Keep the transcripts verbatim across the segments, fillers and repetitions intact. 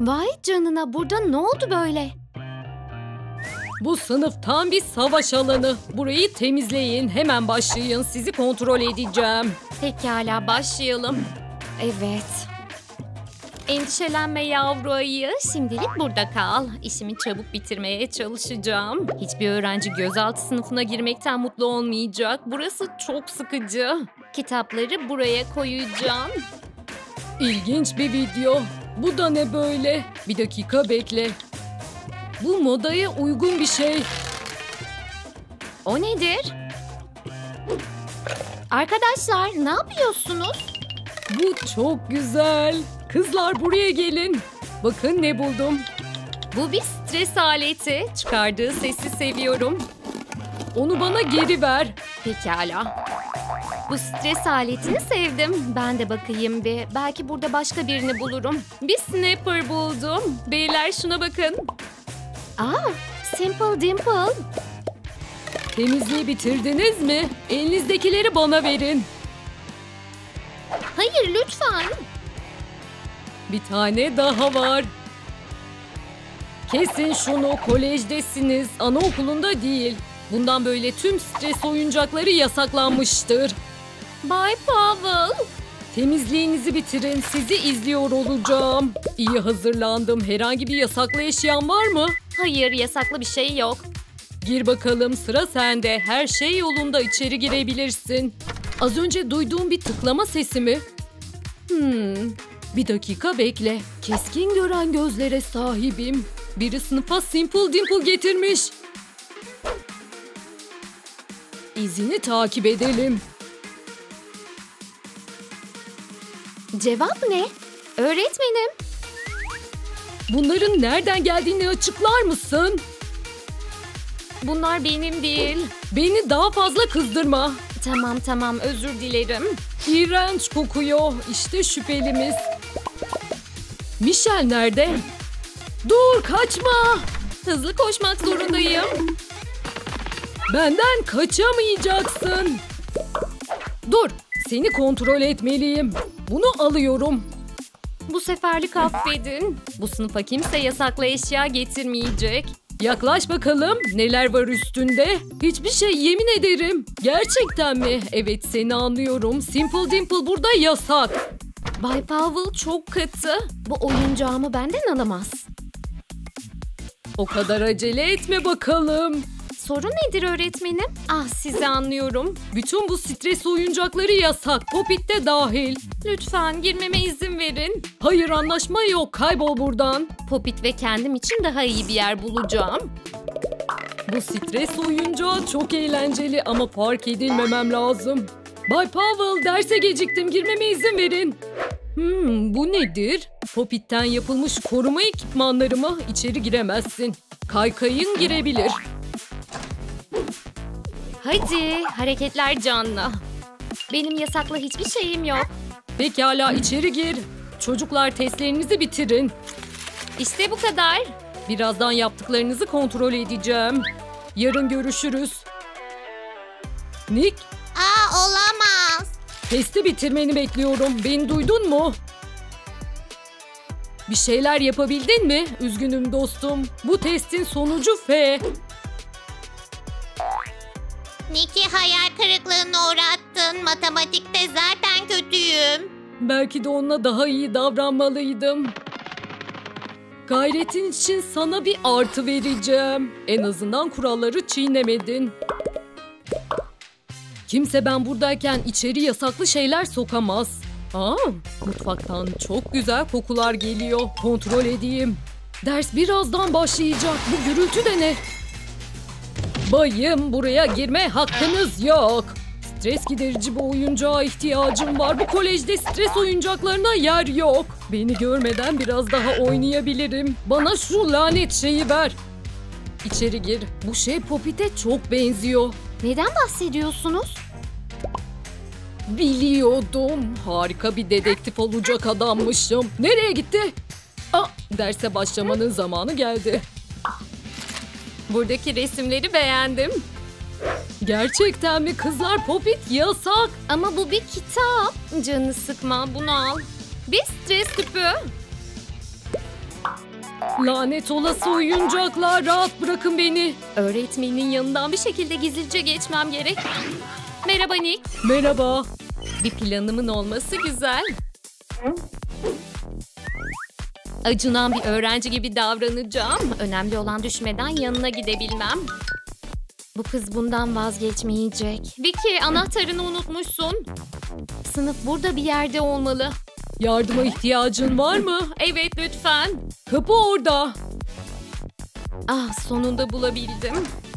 Vay canına, burada ne oldu böyle? Bu sınıf tam bir savaş alanı. Burayı temizleyin. Hemen başlayın. Sizi kontrol edeceğim. Pekala, başlayalım. Evet. Endişelenme yavru ayı. Şimdilik burada kal. İşimi çabuk bitirmeye çalışacağım. Hiçbir öğrenci gözaltı sınıfına girmekten mutlu olmayacak. Burası çok sıkıcı. Kitapları buraya koyacağım. İlginç bir video. Bu da ne böyle? Bir dakika bekle. Bu modaya uygun bir şey. O nedir? Arkadaşlar, ne yapıyorsunuz? Bu çok güzel. Kızlar buraya gelin. Bakın ne buldum. Bu bir stres aleti. Çıkardığı sesi seviyorum. Onu bana geri ver. Pekala. Bu stres aletini sevdim. Ben de bakayım bir. Belki burada başka birini bulurum. Bir snapper buldum. Beyler şuna bakın. Aa, Simple Dimple. Temizliği bitirdiniz mi? Elinizdekileri bana verin. Hayır, lütfen. Bir tane daha var. Kesin şunu, kolejdesiniz. Anaokulunda değil. Bundan böyle tüm stres oyuncakları yasaklanmıştır. Bay Powell. Temizliğinizi bitirin. Sizi izliyor olacağım. İyi hazırlandım. Herhangi bir yasaklı eşyan var mı? Hayır, yasaklı bir şey yok. Gir bakalım, sıra sende. Her şey yolunda, içeri girebilirsin. Az önce duyduğum bir tıklama sesi mi? Hmm, bir dakika bekle. Keskin gören gözlere sahibim. Biri sınıfa Simple Dimple getirmiş. İzini takip edelim. Cevap ne? Öğretmenim. Bunların nereden geldiğini açıklar mısın? Bunlar benim değil. Beni daha fazla kızdırma. Tamam tamam, özür dilerim. İğrenç kokuyor. İşte şüphelimiz. Michelle nerede? Dur, kaçma. Hızlı koşmak zorundayım. Benden kaçamayacaksın. Dur, seni kontrol etmeliyim. Bunu alıyorum. Bu seferlik affedin. Bu sınıfa kimse yasaklı eşya getirmeyecek. Yaklaş bakalım, neler var üstünde? Hiçbir şey, yemin ederim. Gerçekten mi? Evet, seni anlıyorum. Simple Dimple burada yasak. Bay Powell çok katı. Bu oyuncağımı benden alamaz. O kadar acele etme bakalım. Sorun nedir öğretmenim? Ah, sizi anlıyorum. Bütün bu stres oyuncakları yasak. Popit de dahil. Lütfen girmeme izin verin. Hayır, anlaşma yok. Kaybol buradan. Popit ve kendim için daha iyi bir yer bulacağım. Bu stres oyuncağı çok eğlenceli ama fark edilmemem lazım. Bay Powell, derse geciktim. Girmeme izin verin. Hmm, bu nedir? Popit'ten yapılmış koruma ekipmanları mı? İçeri giremezsin. Kaykayın girebilir. Hadi, hareketler canlı. Benim yasaklı hiçbir şeyim yok. Pekala, içeri gir. Çocuklar, testlerinizi bitirin. İşte bu kadar. Birazdan yaptıklarınızı kontrol edeceğim. Yarın görüşürüz. Nick? Aa, olamaz. Testi bitirmeni bekliyorum. Beni duydun mu? Bir şeyler yapabildin mi? Üzgünüm dostum. Bu testin sonucu F. Nick'i hayal kırıklığına uğrattın. Matematikte zaten kötüyüm. Belki de onunla daha iyi davranmalıydım. Gayretin için sana bir artı vereceğim. En azından kuralları çiğnemedin. Kimse ben buradayken içeri yasaklı şeyler sokamaz. Aa, mutfaktan çok güzel kokular geliyor. Kontrol edeyim. Ders birazdan başlayacak. Bu gürültü de ne? Bayım, buraya girme hakkınız yok. Stres giderici bir oyuncağa ihtiyacım var. Bu kolejde stres oyuncaklarına yer yok. Beni görmeden biraz daha oynayabilirim. Bana şu lanet şeyi ver. İçeri gir. Bu şey Popit'e çok benziyor. Neden bahsediyorsunuz? Biliyordum. Harika bir dedektif olacak adammışım. Nereye gitti? Aa, derse başlamanın zamanı geldi. Buradaki resimleri beğendim. Gerçekten mi kızlar? Popit yasak. Ama bu bir kitap. Canını sıkma, bunu al. Bir stres küpü. Lanet olası oyuncaklar, rahat bırakın beni. Öğretmenin yanından bir şekilde gizlice geçmem gerek. Merhaba Nick. Merhaba. Bir planımın olması güzel. Acınan bir öğrenci gibi davranacağım. Önemli olan düşmeden yanına gidebilmem. Bu kız bundan vazgeçmeyecek. Vicky, anahtarını unutmuşsun. Sınıf burada bir yerde olmalı. Yardıma ihtiyacın var mı? Evet, lütfen. Kapı orada. Ah, sonunda bulabildim.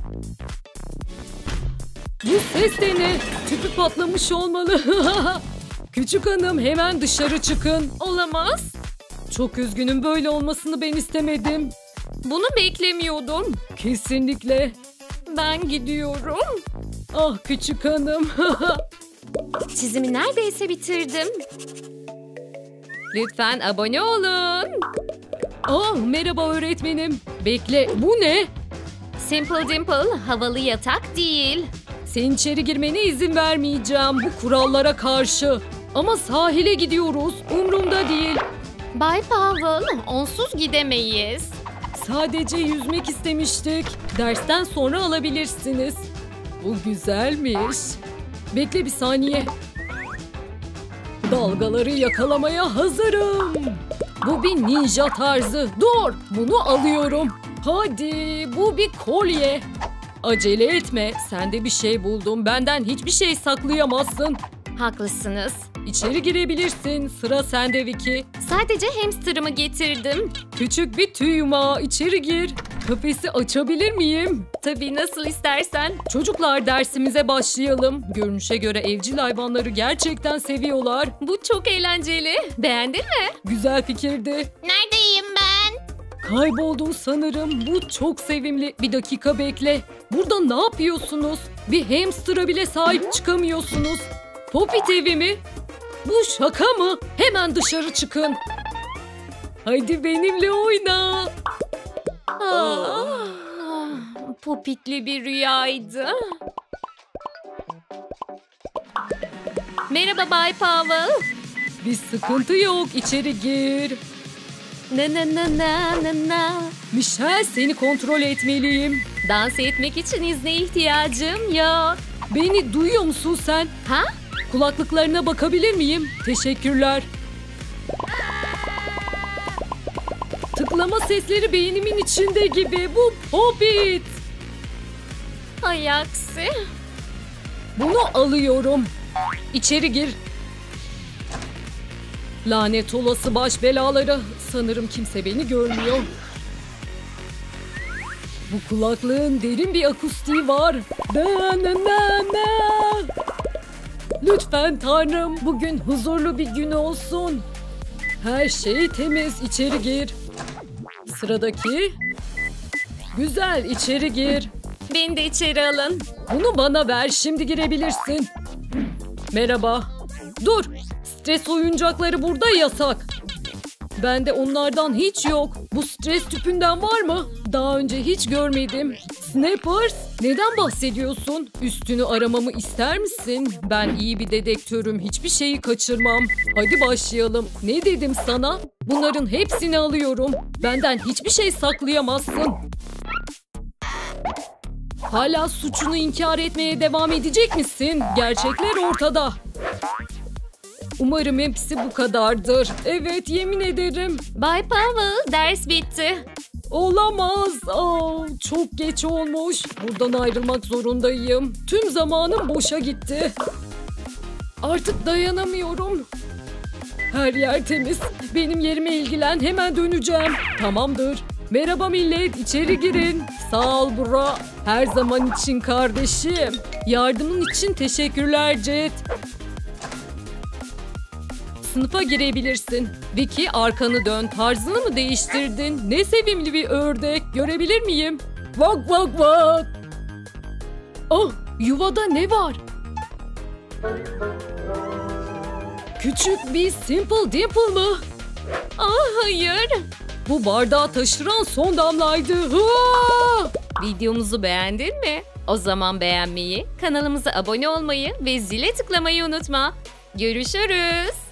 Bu ses de ne? Tüpü patlamış olmalı. Küçük hanım, hemen dışarı çıkın. Olamaz. Çok üzgünüm, böyle olmasını ben istemedim. Bunu beklemiyordum. Kesinlikle. Ben gidiyorum. Ah küçük hanım. Çizimi neredeyse bitirdim. Lütfen abone olun. Ah merhaba öğretmenim. Bekle, bu ne? Simple Dimple havalı yatak değil. Senin içeri girmene izin vermeyeceğim bu kurallara karşı. Ama sahile gidiyoruz, umrumda değil. Bay Powell, onsuz gidemeyiz. Sadece yüzmek istemiştik. Dersten sonra alabilirsiniz. Bu güzelmiş. Bekle bir saniye. Dalgaları yakalamaya hazırım. Bu bir ninja tarzı. Dur, bunu alıyorum. Hadi, bu bir kolye. Acele etme, sende bir şey buldum. Benden hiçbir şey saklayamazsın. Haklısınız. İçeri girebilirsin. Sıra sende Vicky. Sadece hamsterımı getirdim. Küçük bir tüy yumağı, içeri gir. Kafesi açabilir miyim? Tabii, nasıl istersen. Çocuklar, dersimize başlayalım. Görünüşe göre evcil hayvanları gerçekten seviyorlar. Bu çok eğlenceli. Beğendin mi? Güzel fikirdi. Neredeyim ben? Kayboldun sanırım. Bu çok sevimli. Bir dakika bekle. Burada ne yapıyorsunuz? Bir hamster'a bile sahip çıkamıyorsunuz. Popit evi mi? Bu şaka mı? Hemen dışarı çıkın. Haydi benimle oyna. Ah, popitli bir rüyaydı. Merhaba Bay Powell. Bir sıkıntı yok. İçeri gir. Na na na na na na. Michelle, seni kontrol etmeliyim. Dans etmek için izne ihtiyacım yok. Beni duyuyor musun sen? Ha? Kulaklıklarına bakabilir miyim? Teşekkürler. Tıklama sesleri beynimin içinde gibi. Bu Popit. Hay aksi. Bunu alıyorum. İçeri gir. Lanet olası baş belaları. Sanırım kimse beni görmüyor. Bu kulaklığın derin bir akustiği var. Na na na na. Lütfen Tanrım, bugün huzurlu bir gün olsun. Her şey temiz, içeri gir. Sıradaki. Güzel, içeri gir. Beni de içeri alın. Bunu bana ver, şimdi girebilirsin. Merhaba. Dur, stres oyuncakları burada yasak. Bende onlardan hiç yok. Bu stres tüpünden var mı? Daha önce hiç görmedim. Snappers, neden bahsediyorsun? Üstünü aramamı ister misin? Ben iyi bir dedektörüm, hiçbir şeyi kaçırmam. Hadi başlayalım. Ne dedim sana? Bunların hepsini alıyorum. Benden hiçbir şey saklayamazsın. Hala suçunu inkar etmeye devam edecek misin? Gerçekler ortada. Umarım hepsi bu kadardır. Evet, yemin ederim. Bay Powell, ders bitti. Olamaz. Aa, çok geç olmuş. Buradan ayrılmak zorundayım. Tüm zamanım boşa gitti. Artık dayanamıyorum. Her yer temiz. Benim yerime ilgilen. Hemen döneceğim. Tamamdır. Merhaba millet. İçeri girin. Sağ ol bro. Her zaman için kardeşim. Yardımın için teşekkürler Jet. Sınıfa girebilirsin. Vicky, arkanı dön. Tarzını mı değiştirdin? Ne sevimli bir ördek. Görebilir miyim? Vak vak vak. Oh, yuvada ne var? Küçük bir Simple Dimple mı? Ah hayır. Bu bardağı taşıran son damlaydı. Aa! Videomuzu beğendin mi? O zaman beğenmeyi, kanalımıza abone olmayı ve zile tıklamayı unutma. Görüşürüz.